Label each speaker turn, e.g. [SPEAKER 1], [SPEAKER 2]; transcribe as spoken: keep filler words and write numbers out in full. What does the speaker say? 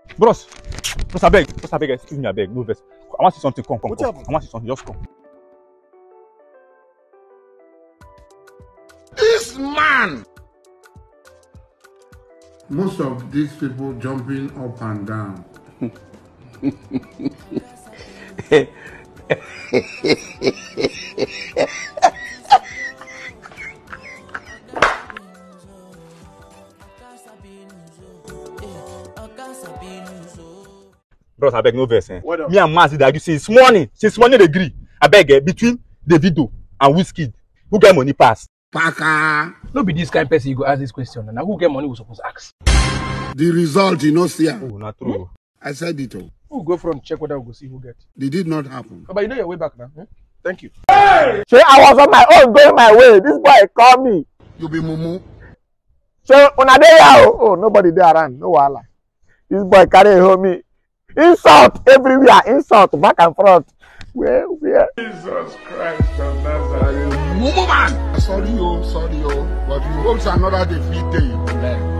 [SPEAKER 1] Bros, bros, I beg, bros, I beg, excuse me, I beg, no verse. I want to see something, come, come,
[SPEAKER 2] What
[SPEAKER 1] come.
[SPEAKER 2] happened?
[SPEAKER 1] I want to see something, just come.
[SPEAKER 2] This man!
[SPEAKER 3] Most of these people jumping up and down.
[SPEAKER 1] Bros, I beg, no verse. Eh?
[SPEAKER 2] What up?
[SPEAKER 1] Me and Mazi argue since morning, since morning they agree. I beg, eh, between Davido and Whiskey, who get money pass?
[SPEAKER 3] Paka.
[SPEAKER 4] No be this kind of person you go ask this question. Now who get money we supposed to ask?
[SPEAKER 3] The result, you know, see.
[SPEAKER 1] Oh, not true.
[SPEAKER 3] I said it all.
[SPEAKER 4] Who go front check whether we go see who get.
[SPEAKER 3] It did not happen.
[SPEAKER 4] Oh, but you know your way back now. Hmm? Thank you.
[SPEAKER 5] So I was on my own going my way. This boy called me.
[SPEAKER 3] You be mumu.
[SPEAKER 5] So on a day out, oh nobody there around, no wala. This boy carry home me. Insult everywhere, insult back and front. Where where?
[SPEAKER 3] Jesus Christ of Nazareth. Mumu man. Sorry, oh, sorry, oh. But you hope another defeat day.